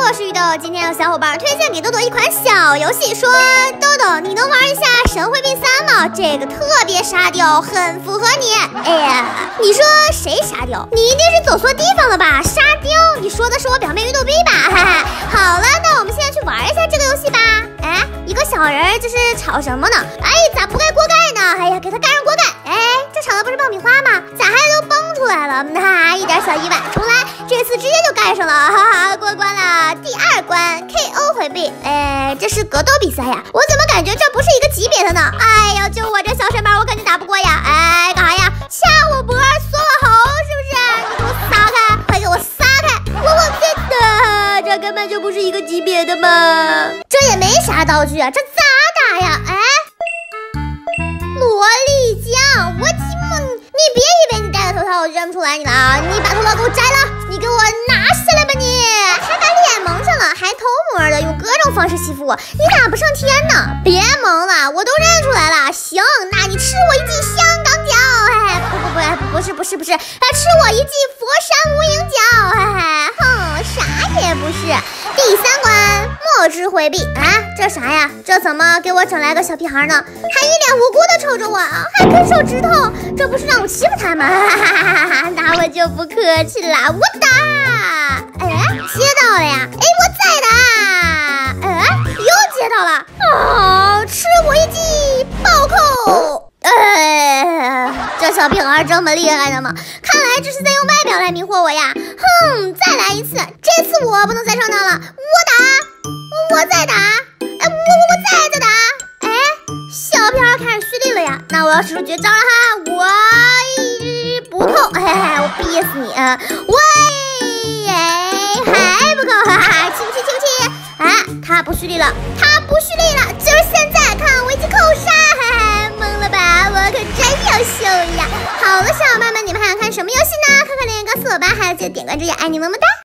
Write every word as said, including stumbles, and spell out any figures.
我是雨豆，今天有小伙伴推荐给豆豆一款小游戏，说豆豆你能玩一下神回避三吗？这个特别沙雕，很符合你。哎呀，你说谁沙雕？你一定是走错地方了吧？沙雕，你说的是我表妹鱼豆逼吧？哈哈，好了，那我们现在去玩一下这个游戏吧。哎，一个小人这是吵什么呢？哎，咋不盖锅盖呢？哎呀，给他盖上锅盖。哎，这炒的不是爆米花吗？咋还都崩出来了？那一点小意外，重来，这次直接就盖上了，哈哈，过关了。第二关 K O 回避，哎，这是格斗比赛呀，我怎么感觉这不是一个级别的呢？哎呀，就我这小身板，我肯定打不过呀！哎，干啥呀？掐我脖，锁我喉，是不是？你给我撒开，快给我撒开！我我真的，这根本就不是一个级别的嘛！这也没啥道具啊，这咋打呀？哎，萝莉酱，我天妈！你别以为你戴了头套我认不出来你了啊！你把头套给我摘了，你给我拿下来吧你！还把脸蒙上了，还偷摸的用各种方式欺负我，你咋不上天呢？别蒙了，我都认出来了。行，那你吃我一记香港脚！哎，不不不，不是不是不是，哎，吃我一记佛山无影脚！哎，哼，啥也不是。第三关墨汁回避啊，这啥呀？这怎么给我整来个小屁孩呢？还一脸无辜的瞅着我啊，还啃手指头，这不是让我欺负他吗？哈哈哈哈，那我就不客气了，我打！哎，接到了呀！哎，我再打！哎，又接到了！哦，吃我一记暴扣！哎，这小屁孩这么厉害的吗？看来这是在用外表来迷惑我呀！哼，再来一次，这次我不能再上当了，我打，我再打，哎，我我我再再打！哎，小屁孩开始蓄力了呀！那我要使出绝招了哈！我一不透，嘿嘿，我憋死你啊！喂，哎，还不够，哈哈，亲不亲亲不亲？啊，他不蓄力了，他不蓄力了，就是现在，看我一记扣杀！嘿嘿，懵了吧？我可真优秀呀！好了，小伙伴们，你们还想看什么游戏呢？快快留言告诉我吧！还有记得点关注呀，爱你么么哒！